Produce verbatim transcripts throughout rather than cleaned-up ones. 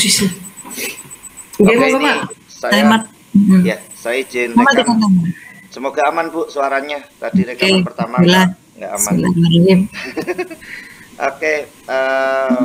Oke, ini saya Hemat. ya, saya izin rekam. Semoga aman Bu suaranya. Tadi rekaman Oke, pertama nggak nggak aman. Oke, uh,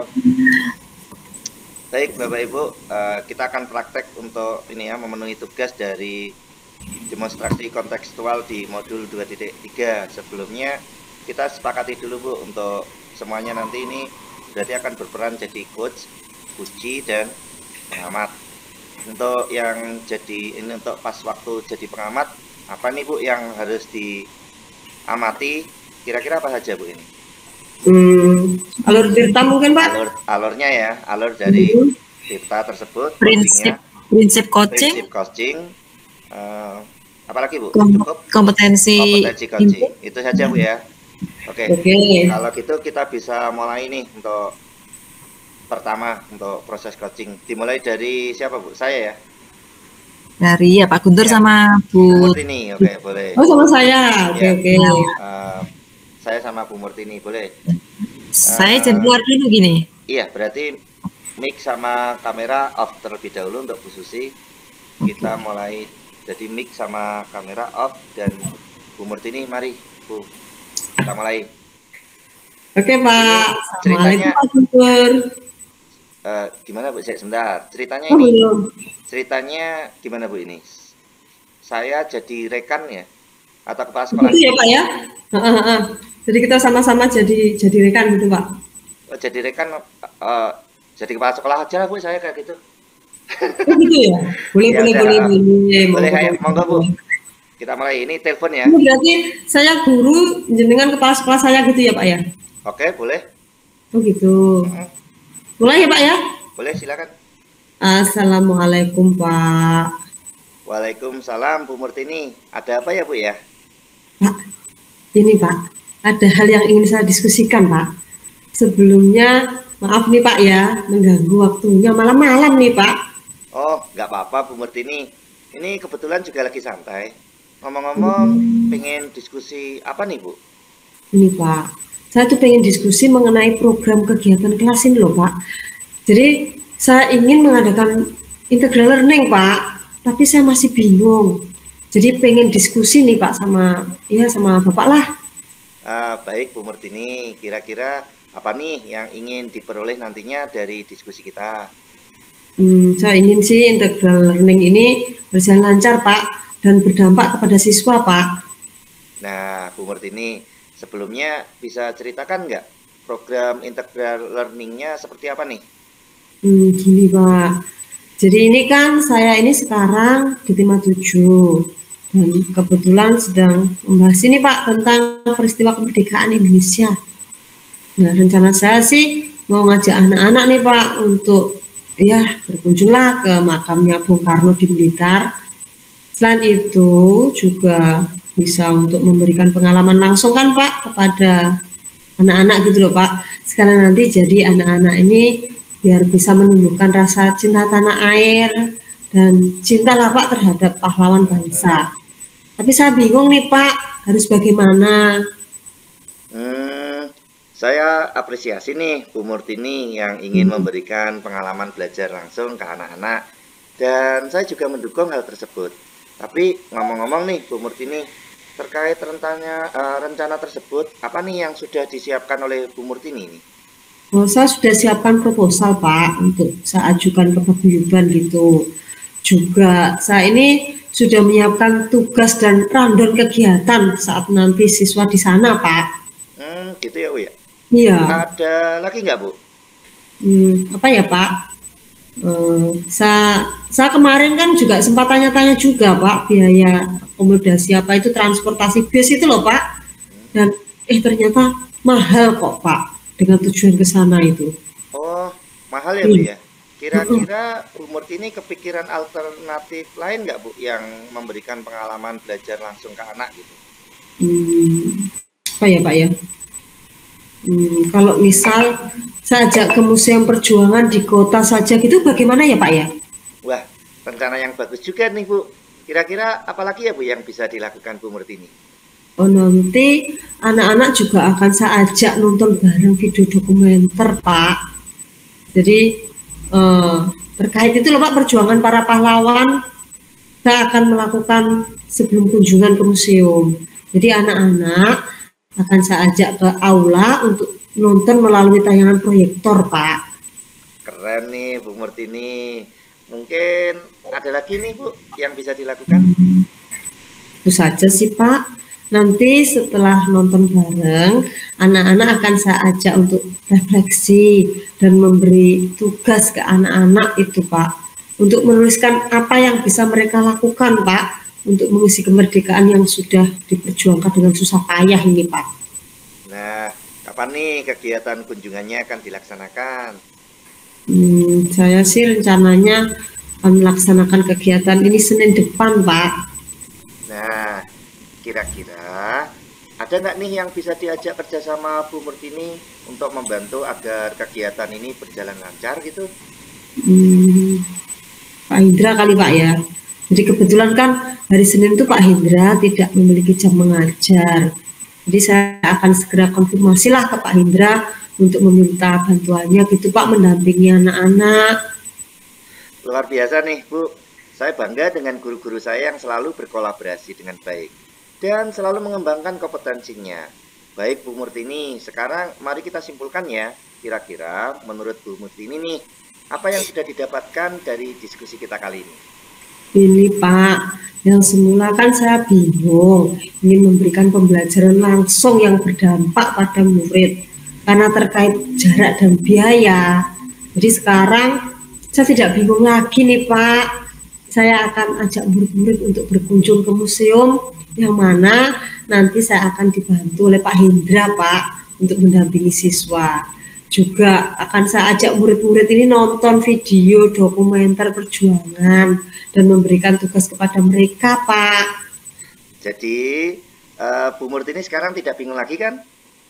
baik Bapak Ibu, uh, kita akan praktek untuk ini ya, memenuhi tugas dari demonstrasi kontekstual di modul dua titik tiga. Sebelumnya kita sepakati dulu Bu, untuk semuanya nanti ini berarti akan berperan jadi coach, uji, dan pengamat. Untuk yang jadi ini, untuk pas waktu jadi pengamat, apa nih Bu yang harus diamati? Kira-kira apa saja Bu ini? Hmm, alur Tirta mungkin Pak? Alur, alurnya ya, alur dari hmm. Tirta tersebut. Prinsip, prinsip coaching. Prinsip coaching. Uh, apalagi Bu? Kom Cukup? Kompetensi. Kompetensi coaching. Input. Itu saja Bu ya. Oke. Okay. Okay. Kalau gitu kita bisa mulai nih untuk pertama untuk proses coaching. Dimulai dari siapa Bu? Saya ya? Dari ya Pak Guntur ya. Sama Bu Murtini, oke okay, boleh. Oh sama saya, oke okay, oke. Okay. Uh, saya sama Bu Murtini, boleh? Saya uh, jadi keluar dulu gini. Iya, berarti mic sama kamera off terlebih dahulu untuk Bu Susi. Kita okay. mulai, jadi mic sama kamera off, dan Bu Murtini, mari Bu, kita mulai. Oke okay, Pak. Ceritanya. Uh, gimana Bu? Sebentar, ceritanya oh, ini belum. ceritanya gimana Bu ini? Saya jadi rekan ya, atau kepala sekolah? Iya Pak ya. Uh, uh, uh. Jadi kita sama-sama jadi jadi rekan gitu Pak. Oh, jadi rekan, uh, jadi kepala sekolah aja lah Bu, saya kayak gitu. Oh gitu ya? Boleh ya, boleh udah, boleh uh, boleh. Boleh kayak monggo Bu. Kita mulai, ini telepon ya. Ini berarti saya guru, jenengan kepala sekolah saya gitu ya Pak ya? Oke, boleh. Oh gitu. Uh-huh. Mulai ya Pak ya? Boleh, silakan. Assalamualaikum Pak. Waalaikumsalam Bu Murtini. Ada apa ya Bu ya? Pak, ini Pak, ada hal yang ingin saya diskusikan Pak. Sebelumnya maaf nih Pak ya, mengganggu waktunya malam-malam nih Pak. Oh, nggak apa-apa Bu Murtini. Ini kebetulan juga lagi santai. Ngomong-ngomong, hmm. pengen diskusi apa nih Bu? Ini Pak, saya tuh pengen diskusi mengenai program kegiatan kelas ini loh Pak. Jadi saya ingin mengadakan integral learning Pak, tapi saya masih bingung. Jadi pengen diskusi nih Pak sama ya sama Bapak lah. Ah, baik Bu Murtini, kira-kira apa nih yang ingin diperoleh nantinya dari diskusi kita? Hmm, saya ingin sih integral learning ini berjalan lancar Pak dan berdampak kepada siswa Pak. Nah Bu Murtini, sebelumnya bisa ceritakan nggak program integral learningnya seperti apa nih? Hmm, gini Pak, jadi ini kan saya ini sekarang di T I M A tujuh dan kebetulan sedang membahas ini Pak tentang peristiwa kemerdekaan Indonesia. Nah rencana saya sih mau ngajak anak-anak nih Pak untuk ya berkunjunglah ke makamnya Bung Karno di Blitar. Selain itu juga bisa untuk memberikan pengalaman langsung kan Pak kepada anak-anak gitu loh Pak. Sekarang nanti jadi anak-anak ini biar bisa menumbuhkan rasa cinta tanah air dan cinta lah Pak terhadap pahlawan bangsa. Tapi saya bingung nih Pak, harus bagaimana? Hmm, saya apresiasi nih Bu Murtini yang ingin hmm. memberikan pengalaman belajar langsung ke anak-anak, dan saya juga mendukung hal tersebut. Tapi ngomong-ngomong nih Bu Murtini, terkait rencananya uh, rencana tersebut, apa nih yang sudah disiapkan oleh Bu Murtini ini? Oh, saya sudah siapkan proposal Pak untuk saya ajukan ke paguyuban gitu. Juga saya ini sudah menyiapkan tugas dan rundown kegiatan saat nanti siswa di sana Pak. Hmm, gitu ya Bu ya? Iya. Ada lagi nggak Bu? Hmm, apa ya Pak? Uh, saya, saya kemarin kan juga sempat tanya-tanya juga Pak biaya akomodasi apa itu transportasi bis itu loh Pak, dan eh ternyata mahal kok Pak dengan tujuan ke sana itu. Oh mahal ya Bu ya? Kira-kira Bu Murtini kepikiran alternatif lain nggak Bu yang memberikan pengalaman belajar langsung ke anak gitu? Hmm, apa ya Pak ya? Hmm, kalau misal saya ajak ke Museum Perjuangan di kota saja gitu bagaimana ya Pak ya? Wah, rencana yang bagus juga nih Bu. Kira-kira apalagi ya Bu yang bisa dilakukan Bu Murtini? Oh nanti anak-anak juga akan saya ajak nonton bareng video dokumenter Pak. Jadi uh, terkait itu loh Pak, perjuangan para pahlawan kita akan melakukan sebelum kunjungan ke museum. Jadi anak-anak akan saya ajak ke aula untuk nonton melalui tayangan proyektor Pak. Keren nih Bu Murtini. Mungkin ada lagi nih Bu yang bisa dilakukan? Itu saja sih Pak. Nanti setelah nonton bareng, anak-anak akan saya ajak untuk refleksi dan memberi tugas ke anak-anak itu Pak, untuk menuliskan apa yang bisa mereka lakukan Pak, untuk mengisi kemerdekaan yang sudah diperjuangkan dengan susah payah ini Pak. Nah, kapan nih kegiatan kunjungannya akan dilaksanakan? Hmm, saya sih rencananya akan melaksanakan kegiatan ini Senin depan Pak. Nah, kira-kira ada nggak nih yang bisa diajak kerjasama Bu Murtini untuk membantu agar kegiatan ini berjalan lancar gitu? Hmm, Pak Hindra kali Pak ya. Jadi kebetulan kan hari Senin itu Pak Hindra tidak memiliki jam mengajar. Jadi saya akan segera konfirmasi lah ke Pak Hindra untuk meminta bantuannya gitu Pak, mendampingi anak-anak. Luar biasa nih Bu. Saya bangga dengan guru-guru saya yang selalu berkolaborasi dengan baik dan selalu mengembangkan kompetensinya. Baik Bu Murtini, sekarang mari kita simpulkan ya. Kira-kira menurut Bu Murtini nih, apa yang sudah didapatkan dari diskusi kita kali ini? Ini Pak, yang semula kan saya bingung ingin memberikan pembelajaran langsung yang berdampak pada murid karena terkait jarak dan biaya. Jadi sekarang saya tidak bingung lagi nih Pak. Saya akan ajak murid-murid untuk berkunjung ke museum yang mana nanti saya akan dibantu oleh Pak Hindra Pak untuk mendampingi siswa. Juga akan saya ajak murid-murid ini nonton video dokumenter perjuangan dan memberikan tugas kepada mereka Pak. Jadi uh, Bu Murtini sekarang tidak bingung lagi kan?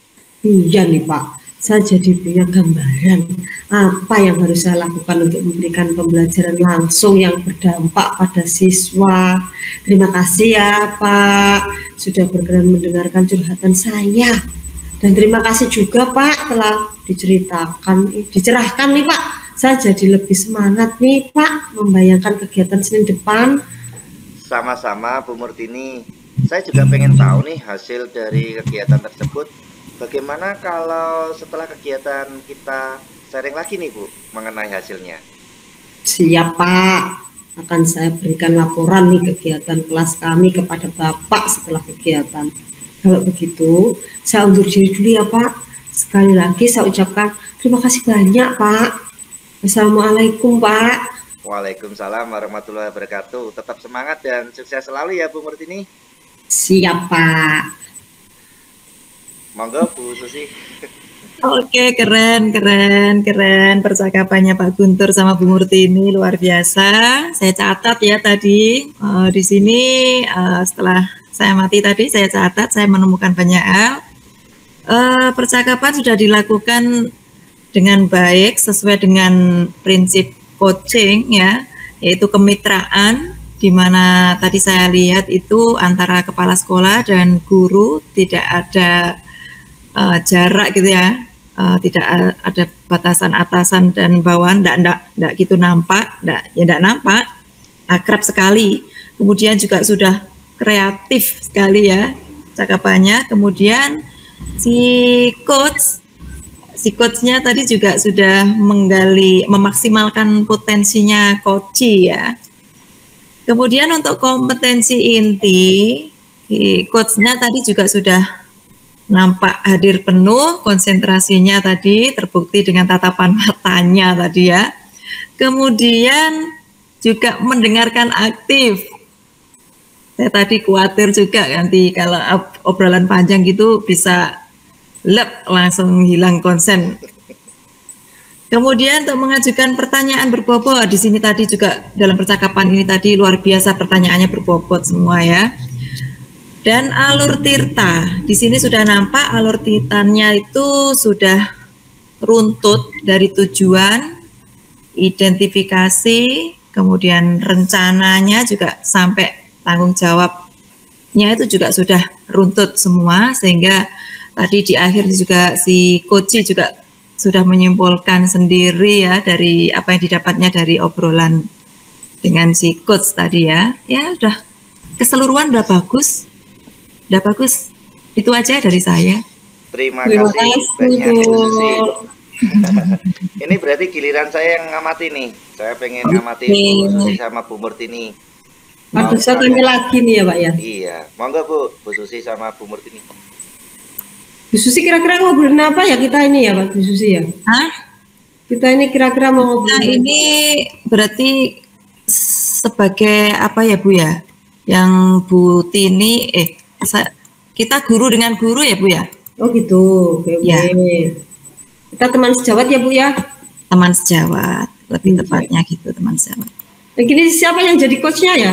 Iya nih Pak, saya jadi punya gambaran apa yang harus saya lakukan untuk memberikan pembelajaran langsung yang berdampak pada siswa. Terima kasih ya Pak, sudah berkenan mendengarkan curhatan saya. Dan terima kasih juga Pak telah diceritakan, dicerahkan nih Pak. Saya jadi lebih semangat nih Pak membayangkan kegiatan Senin depan. Sama-sama Bu Murtini. Saya juga pengen tahu nih hasil dari kegiatan tersebut. Bagaimana kalau setelah kegiatan kita sharing lagi nih Bu mengenai hasilnya? Siap Pak, akan saya berikan laporan nih kegiatan kelas kami kepada Bapak setelah kegiatan. Kalau begitu, saya undur diri dulu ya Pak. Sekali lagi saya ucapkan terima kasih banyak Pak. Assalamualaikum Pak. Waalaikumsalam warahmatullahi wabarakatuh. Tetap semangat dan sukses selalu ya Bu Murtini. Siap Pak. Monggo Bu Susi. Oke, keren, keren, keren percakapannya Pak Guntur sama Bu Murtini, luar biasa. Saya catat ya tadi uh, di sini uh, setelah saya mati tadi saya catat, saya menemukan banyak hal. Uh, percakapan sudah dilakukan dengan baik sesuai dengan prinsip coaching ya, yaitu kemitraan, di mana tadi saya lihat itu antara kepala sekolah dan guru tidak ada Uh, jarak gitu ya, uh, tidak ada batasan atasan dan bawahan, enggak, enggak, enggak gitu nampak, enggak, ya enggak nampak, akrab sekali. Kemudian juga sudah kreatif sekali ya cakapannya. Kemudian si coach, si coachnya tadi juga sudah menggali, memaksimalkan potensinya coachi ya. Kemudian untuk kompetensi inti, si coachnya tadi juga sudah nampak hadir penuh, konsentrasinya tadi terbukti dengan tatapan matanya tadi ya. Kemudian juga mendengarkan aktif. Saya tadi khawatir juga nanti kalau obrolan panjang gitu bisa lep langsung hilang konsen. Kemudian untuk mengajukan pertanyaan berbobot, di sini tadi juga dalam percakapan ini tadi luar biasa pertanyaannya berbobot semua ya. Dan alur tirta, di sini sudah nampak alur tirtanya itu sudah runtut dari tujuan, identifikasi, kemudian rencananya juga sampai tanggung jawabnya itu juga sudah runtut semua, sehingga tadi di akhir juga si coach juga sudah menyimpulkan sendiri ya dari apa yang didapatnya dari obrolan dengan si coach tadi ya. Ya udah keseluruhan udah bagus. Udah bagus. Itu aja dari saya. Terima, Terima kasih kasih, banyak Bu. Bu Susi. Ini berarti giliran saya yang ngamati nih. Saya pengen ngamati Bu Susi sama Bu Murtini. Aduh, saya tanya lagi nih ya Pak ya. Iya, monggo Bu, Bu Susi sama Bu Murtini. Bu Susi kira-kira ngobrolin apa ya kita ini ya Pak Bu Susi ya? Hah? Kita ini kira-kira mau Nah, ngobrolin ini berarti sebagai apa ya Bu ya? Yang Bu Tini, eh sa- kita guru dengan guru ya Bu ya? Oh gitu, oke oke. Ya. Kita teman sejawat ya Bu ya? Teman sejawat, lebih Oke. tepatnya gitu teman sejawat. Nah, gini siapa yang jadi coachnya ya?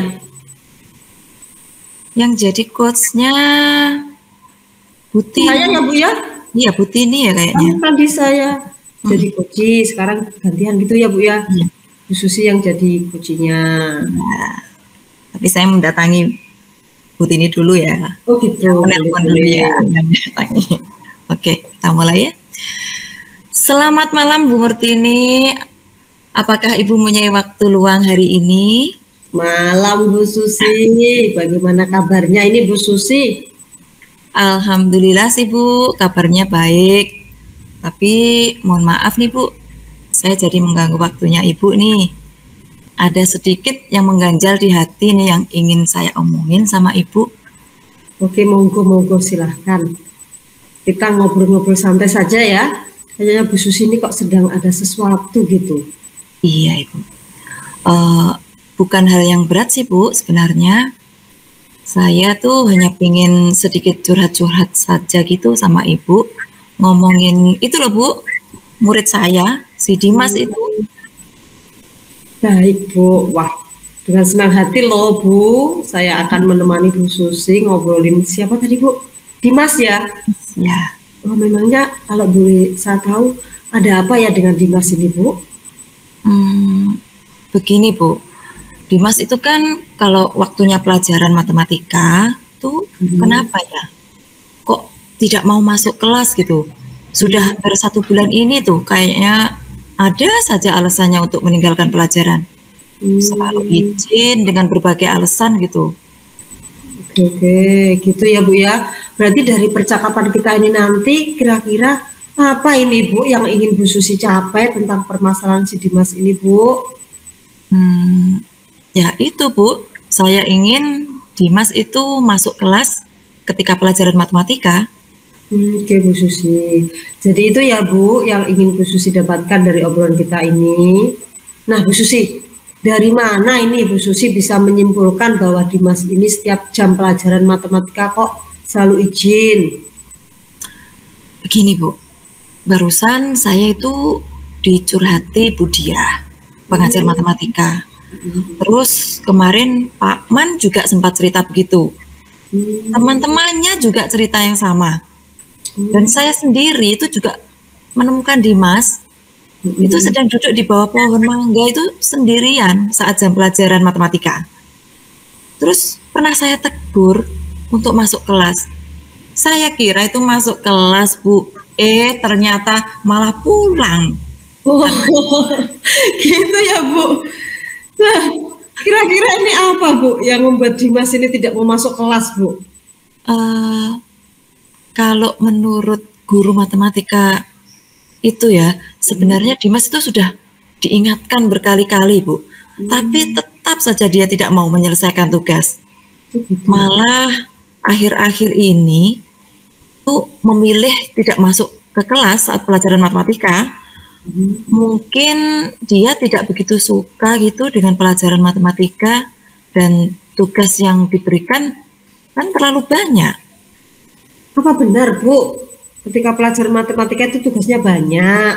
Yang jadi coachnya Bu Tini. Saya ya Bu ya? Iya Bu Tini ya kayaknya. Kan tadi saya jadi coach, sekarang gantian gitu ya Bu ya? Iya. Bu Susi yang jadi coachnya. Nah, tapi saya mendatangi Bu Tini dulu ya. Oh gitu. Menelpon dulu ya. Mendatangi. Oke, kita mulai ya. Selamat malam Bu Murtini. Apakah Ibu punya waktu luang hari ini? Malam Bu Susi, bagaimana kabarnya ini Bu Susi? Alhamdulillah sih Bu, kabarnya baik. Tapi mohon maaf nih Bu, saya jadi mengganggu waktunya Ibu nih. Ada sedikit yang mengganjal di hati nih yang ingin saya omongin sama Ibu. Oke, monggo-monggo silahkan. Kita ngobrol-ngobrol santai saja ya. Kayaknya Bu Susi ini kok sedang ada sesuatu gitu. Iya Ibu. Eh, bukan hal yang berat sih Bu sebenarnya. Saya tuh hanya pengen sedikit curhat-curhat saja gitu sama Ibu. Ngomongin itu loh Bu, murid saya, si Dimas itu. Baik Bu, wah dengan senang hati loh Bu, saya akan menemani Bu Susi ngobrolin siapa tadi Bu? Dimas ya? Ya, Oh memangnya kalau boleh saya tahu ada apa ya dengan Dimas ini Bu? hmm, begini Bu. Dimas itu kan kalau waktunya pelajaran matematika tuh Hmm. kenapa ya? Kok tidak mau masuk kelas gitu? Sudah hampir satu bulan ini tuh kayaknya ada saja alasannya untuk meninggalkan pelajaran. Hmm. Selalu izin dengan berbagai alasan gitu. Oke, oke, gitu ya Bu ya. Berarti dari percakapan kita ini nanti kira-kira apa ini Bu yang ingin Bu Susi capai tentang permasalahan si Dimas ini Bu? Hmm, ya itu Bu, saya ingin Dimas itu masuk kelas ketika pelajaran matematika. Hmm, oke Bu Susi. Jadi itu ya Bu yang ingin Bu Susi dapatkan dari obrolan kita ini. Nah Bu Susi, dari mana ini Bu Susi bisa menyimpulkan bahwa Dimas ini setiap jam pelajaran matematika kok selalu izin? Begini Bu, barusan saya itu dicurhati Bu Dia, pengajar matematika. Terus kemarin Pak Man juga sempat cerita begitu. Hmm, Teman-temannya juga cerita yang sama. Dan saya sendiri itu juga menemukan Dimas itu sedang duduk di bawah pohon mangga itu sendirian saat jam pelajaran matematika. Terus pernah saya tegur untuk masuk kelas. Saya kira itu masuk kelas Bu, eh ternyata malah pulang. Oh, gitu ya Bu. Nah, kira-kira ini apa Bu yang membuat Dimas ini tidak mau masuk kelas Bu? Eh, kalau menurut guru matematika itu ya, sebenarnya Dimas itu sudah diingatkan berkali-kali Bu, tapi tetap saja dia tidak mau menyelesaikan tugas. Malah akhir-akhir ini tuh memilih tidak masuk ke kelas saat pelajaran matematika. Mungkin dia tidak begitu suka gitu dengan pelajaran matematika dan tugas yang diberikan kan terlalu banyak. Apa benar Bu, ketika pelajaran matematika itu tugasnya banyak?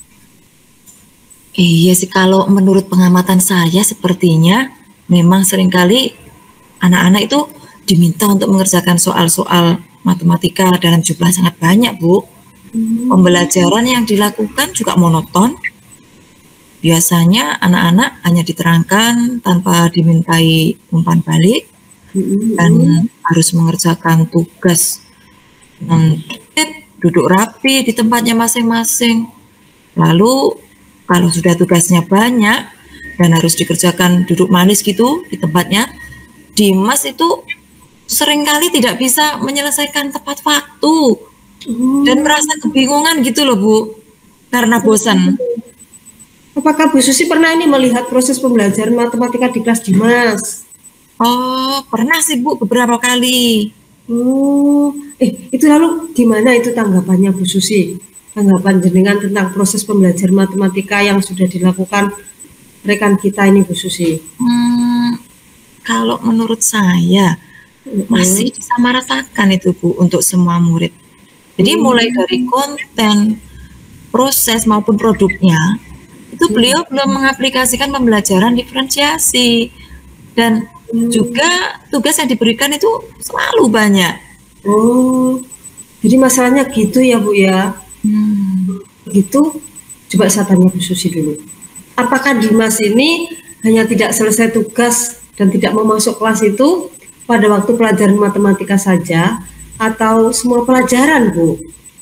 Iya sih, kalau menurut pengamatan saya sepertinya memang seringkali anak-anak itu diminta untuk mengerjakan soal-soal matematika dalam jumlah sangat banyak Bu. Pembelajaran yang dilakukan juga monoton. Biasanya anak-anak hanya diterangkan tanpa dimintai umpan balik dan harus mengerjakan tugas dengan tertib, duduk rapi di tempatnya masing-masing. Lalu kalau sudah tugasnya banyak dan harus dikerjakan duduk manis gitu di tempatnya, Dimas itu seringkali tidak bisa menyelesaikan tepat waktu dan merasa kebingungan gitu loh Bu, karena bosan. Apakah Bu Susi pernah ini melihat proses pembelajaran matematika di kelas Dimas? Oh, pernah sih Bu, beberapa kali. Oh, eh itu lalu gimana itu tanggapannya Bu Susi? Tanggapan jenengan tentang proses pembelajaran matematika yang sudah dilakukan rekan kita ini Bu Susi? Hmm, kalau menurut saya masih disamaratakan itu Bu untuk semua murid. Jadi Hmm. mulai dari konten, proses maupun produknya, itu beliau belum mengaplikasikan pembelajaran diferensiasi. Dan juga tugas yang diberikan itu selalu banyak. Oh, jadi masalahnya gitu ya Bu ya? Hmm. Gitu, coba saya tanya Bu Susi dulu. Apakah Dimas ini hanya tidak selesai tugas dan tidak mau masuk kelas itu pada waktu pelajaran matematika saja atau semua pelajaran Bu?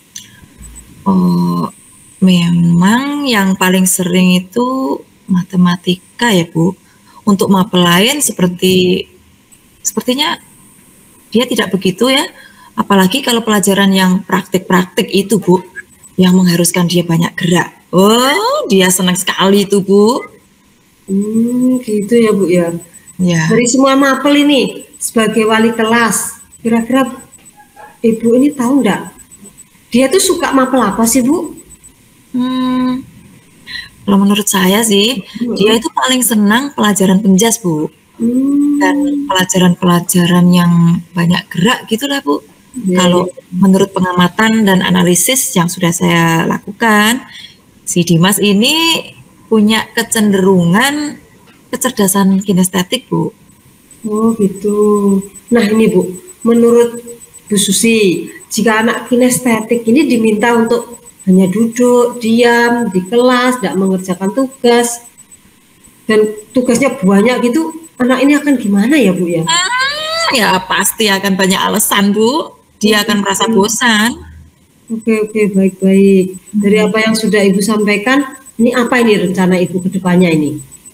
Oh, memang yang paling sering itu matematika ya Bu. Untuk mapel lain seperti sepertinya dia tidak begitu ya. Apalagi kalau pelajaran yang praktik-praktik itu Bu, yang mengharuskan dia banyak gerak. Oh, dia senang sekali itu Bu. Hmm, gitu ya Bu ya. Ya. Dari semua mapel ini sebagai wali kelas, kira-kira Ibu ini tahu enggak? Dia tuh suka mapel apa sih Bu? Hmm, kalau menurut saya sih, dia itu paling senang pelajaran penjas Bu. Hmm, Dan pelajaran-pelajaran yang banyak gerak gitulah Bu. Ya. Kalau menurut pengamatan dan analisis yang sudah saya lakukan, si Dimas ini punya kecenderungan kecerdasan kinestetik Bu. Oh gitu. Nah ini Bu, menurut Bu Susi, jika anak kinestetik ini diminta untuk hanya duduk, diam di kelas, tidak mengerjakan tugas, dan tugasnya banyak gitu, anak ini akan gimana ya Bu ya? Ah, ya pasti akan banyak alasan Bu. Dia akan merasa bosan. Oke oke baik-baik. Dari apa yang sudah Ibu sampaikan, ini apa ini rencana Ibu ke depannya ini?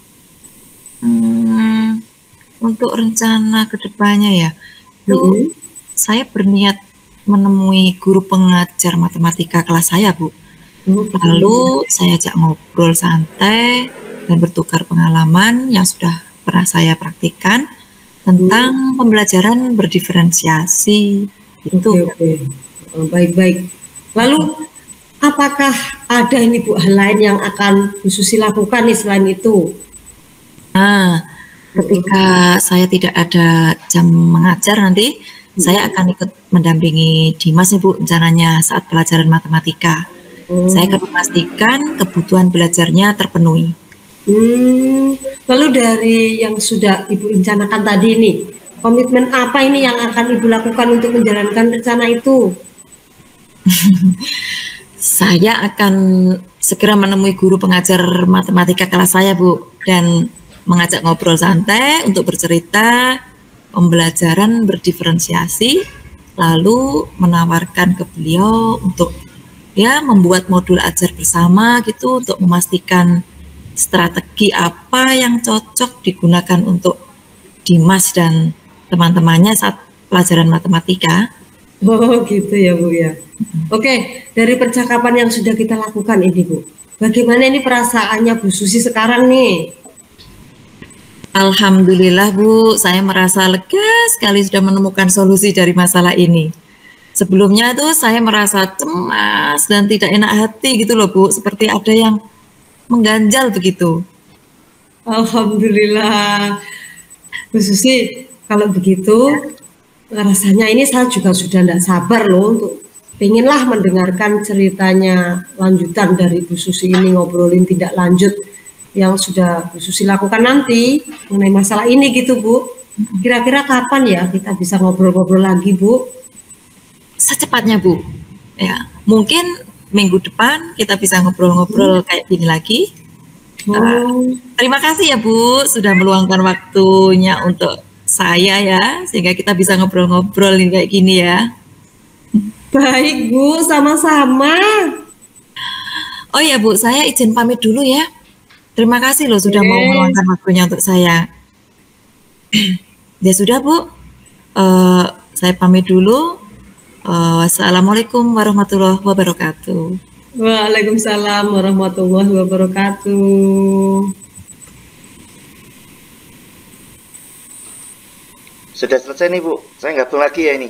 Hmm, untuk rencana kedepannya ya, itu Mhm. saya berniat menemui guru pengajar matematika kelas saya Bu. Oh, Lalu saya ajak ngobrol santai dan bertukar pengalaman yang sudah pernah saya praktikkan tentang pembelajaran berdiferensiasi. Itu Oke oke. Oh, baik-baik. Lalu apakah ada ini Bu hal lain yang akan Bu Susi lakukan nih selain itu? Nah, ketika saya tidak ada jam mengajar nanti, saya akan ikut mendampingi Dimas nih Bu, rencananya saat pelajaran matematika. Oh. Saya akan memastikan kebutuhan belajarnya terpenuhi. Hmm, lalu dari yang sudah Ibu rencanakan tadi ini, komitmen apa ini yang akan Ibu lakukan untuk menjalankan rencana itu? Saya akan segera menemui guru pengajar matematika kelas saya Bu, dan mengajak ngobrol santai untuk bercerita pembelajaran berdiferensiasi, lalu menawarkan ke beliau untuk ya membuat modul ajar bersama gitu untuk memastikan strategi apa yang cocok digunakan untuk Dimas dan teman-temannya saat pelajaran matematika. Oh gitu ya Bu ya. Oke, dari percakapan yang sudah kita lakukan ini Bu, bagaimana ini perasaannya Bu Susi sekarang nih? Alhamdulillah Bu, saya merasa lega sekali sudah menemukan solusi dari masalah ini. Sebelumnya tuh saya merasa cemas dan tidak enak hati gitu loh Bu, seperti ada yang mengganjal begitu. Alhamdulillah. Bu Susi, kalau begitu rasanya ini saya juga sudah tidak sabar loh untuk pengenlah mendengarkan ceritanya lanjutan dari Bu Susi ini, ngobrolin tidak lanjut yang sudah Bu Susi lakukan nanti mengenai masalah ini gitu Bu. Kira-kira kapan ya kita bisa ngobrol-ngobrol lagi Bu? Secepatnya Bu, ya mungkin minggu depan kita bisa ngobrol-ngobrol kayak gini lagi. Oh, Terima kasih ya Bu sudah meluangkan waktunya untuk saya ya, sehingga kita bisa ngobrol-ngobrol ini kayak gini ya. baik Bu, sama-sama. Oh ya Bu, saya izin pamit dulu ya. Terima kasih loh sudah mau Oke. meluangkan waktunya untuk saya. Ya sudah Bu, Eh, saya pamit dulu. Eh, Wassalamualaikum warahmatullahi wabarakatuh. Waalaikumsalam warahmatullahi wabarakatuh. Sudah selesai nih Bu, saya gabung lagi ya ini.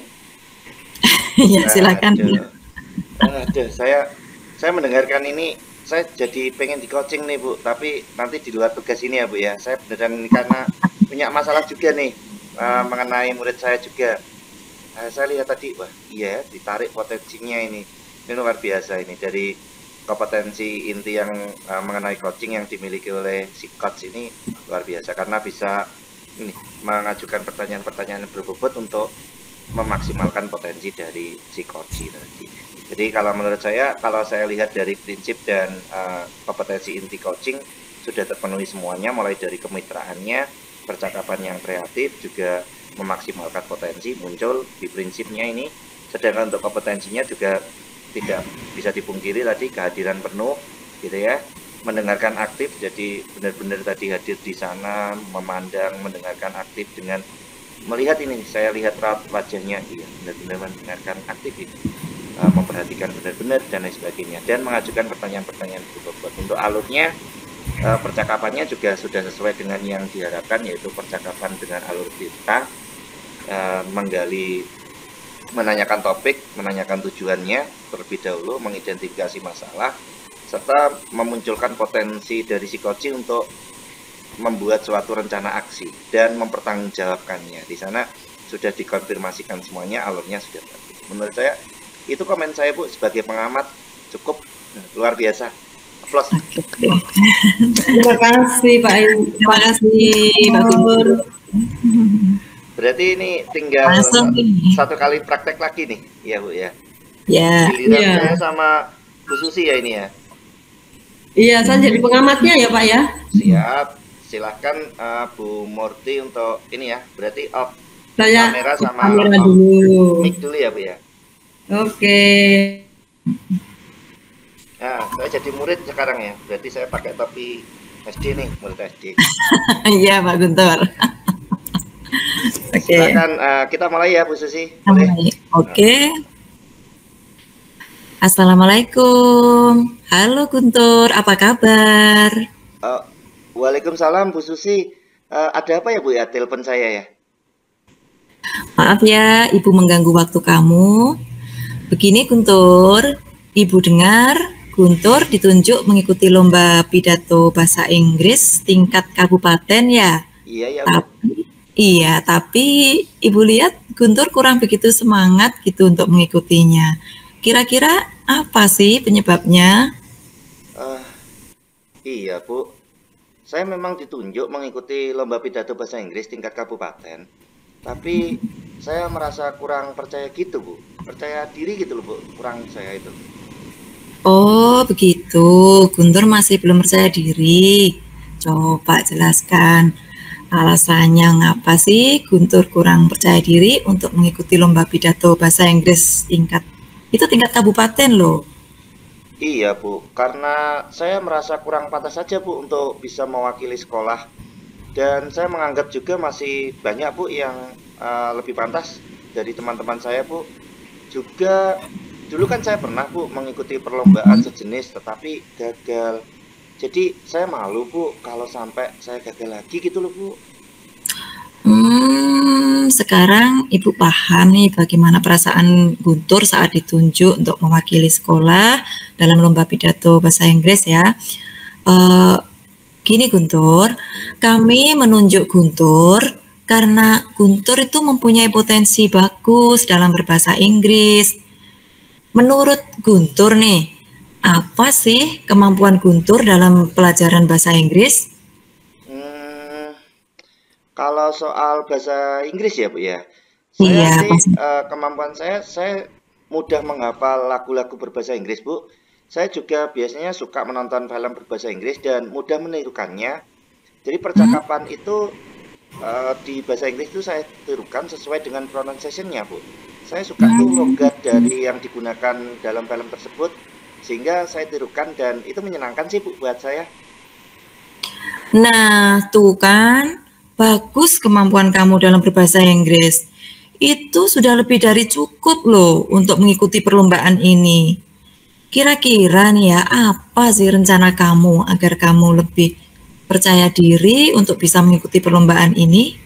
Ya silakan. Aduh. Aduh, saya saya mendengarkan ini, saya jadi pengen di coaching nih Bu, tapi nanti di luar tugas ini ya Bu ya. Saya beneran ini karena punya masalah juga nih uh, mengenai murid saya juga. Uh, saya lihat tadi, wah iya ditarik potensinya ini, ini luar biasa ini dari kompetensi inti yang uh, mengenai coaching yang dimiliki oleh si coach ini luar biasa karena bisa ini mengajukan pertanyaan-pertanyaan berbobot untuk memaksimalkan potensi dari si coach tadi. Jadi kalau menurut saya, kalau saya lihat dari prinsip dan uh, kompetensi inti coaching sudah terpenuhi semuanya, mulai dari kemitraannya, percakapan yang kreatif, juga memaksimalkan potensi muncul di prinsipnya ini. Sedangkan untuk kompetensinya juga tidak bisa dipungkiri tadi kehadiran penuh, gitu ya, mendengarkan aktif, jadi benar-benar tadi hadir di sana, memandang, mendengarkan aktif dengan melihat ini, saya lihat raut wajahnya, iya benar-benar mendengarkan aktif ini. Uh, memperhatikan benar-benar dan lain sebagainya, dan mengajukan pertanyaan-pertanyaan berbobot. Untuk alurnya, uh, percakapannya juga sudah sesuai dengan yang diharapkan, yaitu percakapan dengan alur cerita, uh, menggali, menanyakan topik, menanyakan tujuannya terlebih dahulu, mengidentifikasi masalah, serta memunculkan potensi dari si coach untuk membuat suatu rencana aksi dan mempertanggungjawabkannya. Di sana sudah dikonfirmasikan semuanya, alurnya sudah bagus. Menurut saya itu komen saya Bu sebagai pengamat cukup luar biasa. Aplaus. Terima kasih Pak. Terima kasih Pak Guntur. Berarti ini tinggal Langsung satu, nih. satu kali praktek lagi nih, ya Bu ya. Ya. Giliran Iya. saya sama Bu Susi ya ini ya. Iya, saya jadi pengamatnya ya Pak ya. Siap. Silahkan uh, Bu Murti untuk ini ya. Berarti off Saya kamera sama kamera off dulu. mic dulu ya Bu ya. Oke. Nah, saya jadi murid sekarang ya. Berarti saya pakai topi S D nih, murid S D. Iya Pak Guntur. Oke. Silakan uh, kita mulai ya Bu Susi. Boleh? Oke. Assalamualaikum. Halo Guntur, apa kabar? Uh, Waalaikumsalam Bu Susi. Uh, ada apa ya Bu ya telepon saya ya? Maaf ya, Ibu mengganggu waktu kamu. Begini Guntur, Ibu dengar Guntur ditunjuk mengikuti lomba pidato bahasa Inggris tingkat kabupaten ya. Iya ya Bu. Tapi, iya, tapi Ibu lihat Guntur kurang begitu semangat gitu untuk mengikutinya. Kira-kira apa sih penyebabnya? Uh, iya Bu. Saya memang ditunjuk mengikuti lomba pidato bahasa Inggris tingkat kabupaten. Tapi saya merasa kurang percaya gitu Bu. Percaya diri gitu loh Bu. Kurang saya itu. Oh begitu, Guntur masih belum percaya diri. Coba jelaskan alasannya ngapa sih Guntur kurang percaya diri untuk mengikuti lomba pidato bahasa Inggris tingkat itu tingkat kabupaten loh. Iya Bu, karena saya merasa kurang pantas saja Bu untuk bisa mewakili sekolah. Dan saya menganggap juga masih banyak Bu yang uh, lebih pantas dari teman-teman saya Bu. Juga dulu kan saya pernah Bu mengikuti perlombaan sejenis tetapi gagal. Jadi saya malu Bu kalau sampai saya gagal lagi gitu loh Bu. Hmm, sekarang Ibu paham nih bagaimana perasaan Guntur saat ditunjuk untuk mewakili sekolah dalam lomba pidato bahasa Inggris ya. Uh, gini Guntur, kami menunjuk Guntur karena Guntur itu mempunyai potensi bagus dalam berbahasa Inggris. Menurut Guntur nih, apa sih kemampuan Guntur dalam pelajaran bahasa Inggris? Hmm, kalau soal bahasa Inggris ya Bu ya, Iya, saya sih pasti. uh, kemampuan saya, saya mudah menghafal lagu-lagu berbahasa Inggris Bu. Saya juga biasanya suka menonton film berbahasa Inggris dan mudah menirukannya. Jadi percakapan hmm? itu uh, di bahasa Inggris itu saya tirukan sesuai dengan pronunciation-nya Bu. Saya suka tuh logat dari yang digunakan dalam film tersebut. sehingga saya tirukan dan itu menyenangkan sih Bu buat saya. Nah, tuh kan, bagus kemampuan kamu dalam berbahasa Inggris. Itu sudah lebih dari cukup loh untuk mengikuti perlombaan ini. Kira-kira nih ya, apa sih rencana kamu agar kamu lebih percaya diri untuk bisa mengikuti perlombaan ini?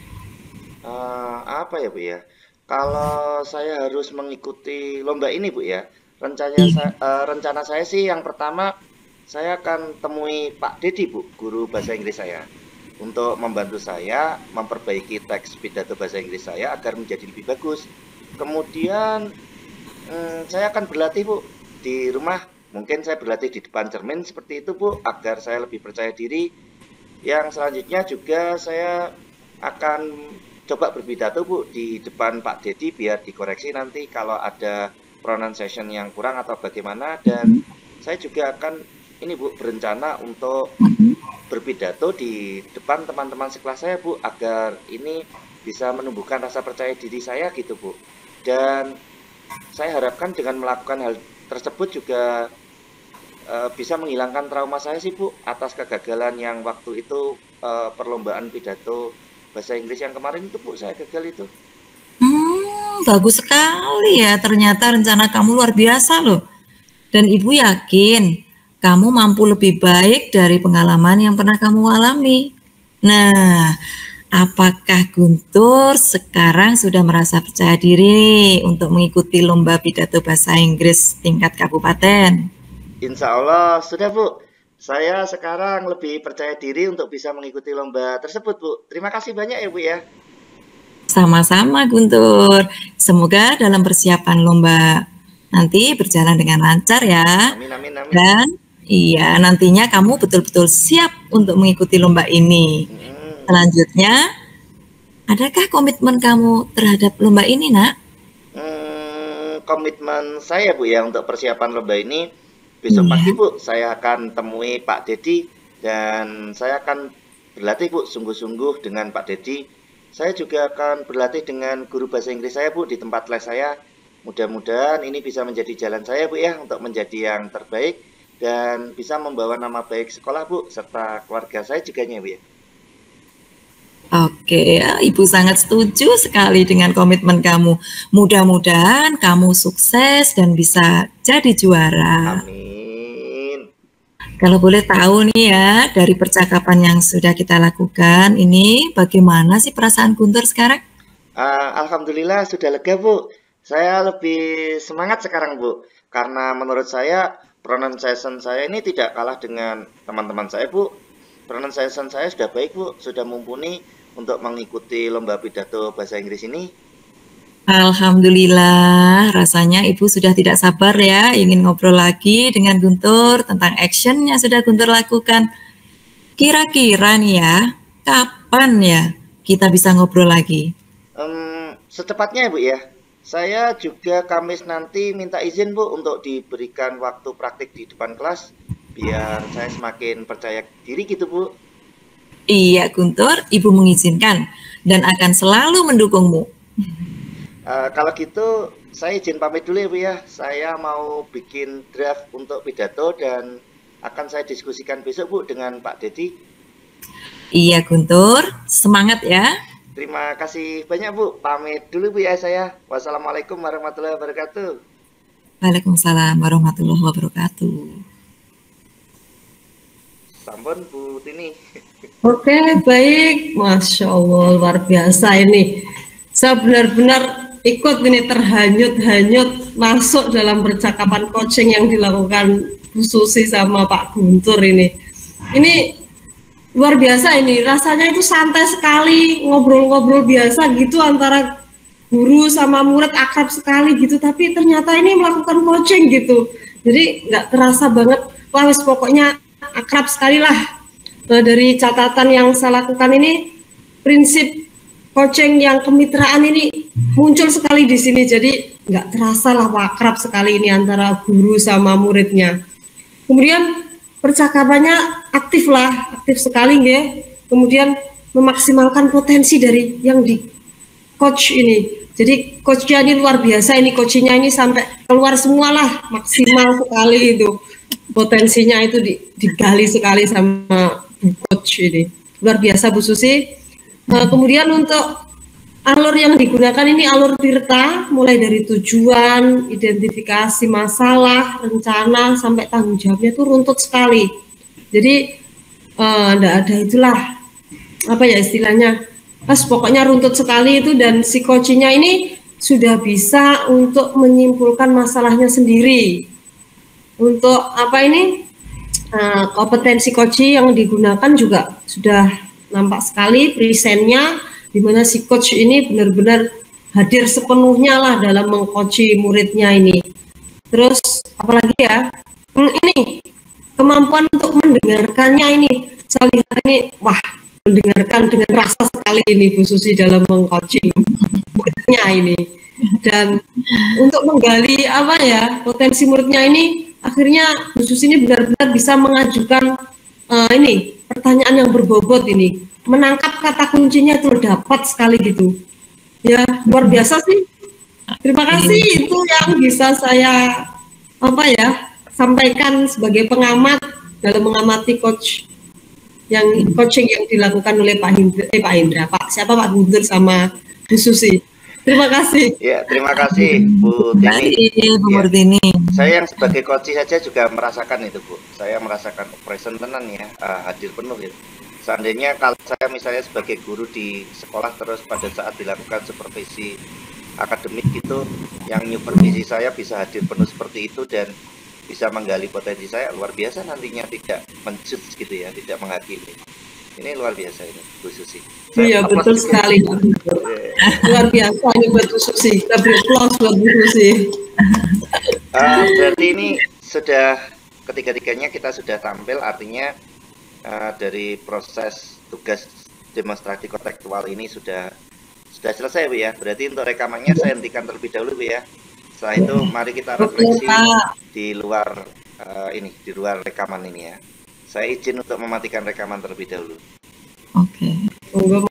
Uh, apa ya Bu ya? Kalau saya harus mengikuti lomba ini Bu ya, rencana saya, uh, rencana saya sih yang pertama saya akan temui Pak Dedi Bu, guru bahasa Inggris saya, untuk membantu saya memperbaiki teks pidato bahasa Inggris saya agar menjadi lebih bagus. Kemudian hmm, saya akan berlatih Bu di rumah, mungkin saya berlatih di depan cermin seperti itu Bu, agar saya lebih percaya diri. Yang selanjutnya juga saya akan coba berpidato Bu di depan Pak Dedi biar dikoreksi nanti kalau ada pronunciation yang kurang atau bagaimana. Dan saya juga akan ini Bu berencana untuk berpidato di depan teman-teman sekelas saya Bu, agar ini bisa menumbuhkan rasa percaya diri saya gitu Bu. Dan saya harapkan dengan melakukan hal tersebut juga uh, bisa menghilangkan trauma saya sih Bu atas kegagalan yang waktu itu uh, perlombaan pidato bahasa Inggris yang kemarin itu Bu, saya gagal itu. Hmm, bagus sekali ya, ternyata rencana kamu luar biasa loh. Dan Ibu yakin kamu mampu lebih baik dari pengalaman yang pernah kamu alami. Nah, apakah Guntur sekarang sudah merasa percaya diri untuk mengikuti lomba pidato bahasa Inggris tingkat kabupaten? Insya Allah sudah Bu. Saya sekarang lebih percaya diri untuk bisa mengikuti lomba tersebut Bu. Terima kasih banyak ya Bu ya. Sama-sama Guntur. Semoga dalam persiapan lomba nanti berjalan dengan lancar ya. Amin, amin, amin. Dan iya, nantinya kamu betul-betul siap untuk mengikuti lomba ini. Hmm. Selanjutnya, adakah komitmen kamu terhadap lomba ini, Nak? Hmm, komitmen saya, Bu, ya, untuk persiapan lomba ini, besok iya. pagi, Bu, saya akan temui Pak Dedi, dan saya akan berlatih, Bu, sungguh-sungguh dengan Pak Dedi. Saya juga akan berlatih dengan guru bahasa Inggris saya, Bu, di tempat les saya. Mudah-mudahan ini bisa menjadi jalan saya, Bu, ya, untuk menjadi yang terbaik dan bisa membawa nama baik sekolah Bu serta keluarga saya juga ya Bu ya. Oke, Ibu sangat setuju sekali dengan komitmen kamu. Mudah-mudahan kamu sukses dan bisa jadi juara. Amin. Kalau boleh tahu nih ya, dari percakapan yang sudah kita lakukan ini, bagaimana sih perasaan Guntur sekarang? Uh, Alhamdulillah sudah lega Bu. Saya lebih semangat sekarang Bu, karena menurut saya pronunciation saya ini tidak kalah dengan teman-teman saya Bu. Pronunciation saya sudah baik Bu, sudah mumpuni untuk mengikuti lomba pidato bahasa Inggris ini. Alhamdulillah, rasanya Ibu sudah tidak sabar ya, ingin ngobrol lagi dengan Guntur tentang action yang sudah Guntur lakukan. Kira-kira nih ya, kapan ya kita bisa ngobrol lagi? Um, secepatnya ya Bu ya. Saya juga Kamis nanti minta izin Bu untuk diberikan waktu praktik di depan kelas biar saya semakin percaya diri gitu Bu. Iya Guntur, Ibu mengizinkan dan akan selalu mendukungmu. Uh, kalau gitu saya izin pamit dulu ya Bu ya. Saya mau bikin draft untuk pidato dan akan saya diskusikan besok Bu dengan Pak Dedi. Iya Guntur, semangat ya. Terima kasih banyak Bu. Pamit dulu Bu ya saya. Wassalamualaikum warahmatullahi wabarakatuh. Waalaikumsalam warahmatullahi wabarakatuh. Sampun Bu Tini. Oke, baik. Masya Allah, luar biasa ini. Saya benar-benar ikut ini terhanyut-hanyut masuk dalam percakapan coaching yang dilakukan Bu Susi sama Pak Guntur ini. Ini luar biasa ini, rasanya itu santai sekali, ngobrol-ngobrol biasa gitu antara guru sama murid, akrab sekali gitu, tapi ternyata ini melakukan coaching gitu, jadi nggak terasa banget, wah wis pokoknya akrab sekali lah. Nah, dari catatan yang saya lakukan ini, prinsip coaching yang kemitraan ini muncul sekali di sini, jadi nggak terasa lah akrab sekali ini antara guru sama muridnya. Kemudian percakapannya aktif lah, aktif sekali ya. Kemudian memaksimalkan potensi dari yang di coach ini. Jadi coachnya ini luar biasa, ini coachnya ini sampai keluar semua lah, maksimal sekali itu. Potensinya itu digali sekali sama coach ini. Luar biasa Bu Susi. Nah, kemudian untuk alur yang digunakan ini alur Tirta, mulai dari tujuan, identifikasi masalah, rencana, sampai tanggung jawabnya itu runtut sekali. Jadi enggak uh, ada itulah, apa ya istilahnya, pas pokoknya runtut sekali itu, dan si coachnya ini sudah bisa untuk menyimpulkan masalahnya sendiri. Untuk apa ini, uh, kompetensi coach yang digunakan juga sudah nampak sekali presentnya, di mana si coach ini benar-benar hadir sepenuhnya lah dalam mengcoachi muridnya ini. Terus apalagi ya, hmm, ini kemampuan untuk mendengarkannya ini, saya lihat ini, wah, mendengarkan dengan rasa sekali ini Bu Susi dalam mengcoaching muridnya ini. Dan untuk menggali apa ya potensi muridnya ini, akhirnya Bu Susi ini benar-benar bisa mengajukan uh, ini pertanyaan yang berbobot ini, menangkap kata kuncinya itu dapat sekali gitu. Ya luar biasa sih. Terima kasih, itu yang bisa saya apa ya sampaikan sebagai pengamat dalam mengamati coach yang coaching yang dilakukan oleh Pak Hindra, eh, Pak Hindra, Pak siapa Pak Guntur sama Bu Susi. Terima kasih. Ya, terima kasih Bu Tini. Bu Murtini. Ya, saya yang sebagai coach saja juga merasakan itu Bu. Saya merasakan operation tenan ya, uh, hadir penuh ya. Seandainya kalau saya misalnya sebagai guru di sekolah, terus pada saat dilakukan supervisi akademik itu, yang supervisi saya bisa hadir penuh seperti itu dan bisa menggali potensi saya, luar biasa nantinya, tidak menjudge gitu ya, tidak menghakimi. Ini luar biasa ini Bu Susi. Iya betul sekali Pak. Luar biasa ini buat Bu Susi. Kita beri aplaus buat Bu Susi. Uh, berarti ini sudah ketiga-tiganya kita sudah tampil, artinya uh, dari proses tugas demonstrasi kontekstual ini sudah sudah selesai Bu ya. Berarti untuk rekamannya saya hentikan terlebih dahulu Bu ya. Setelah itu mari kita refleksi di luar uh, ini, di luar rekaman ini ya. Saya izin untuk mematikan rekaman terlebih dahulu. Oke. Okay.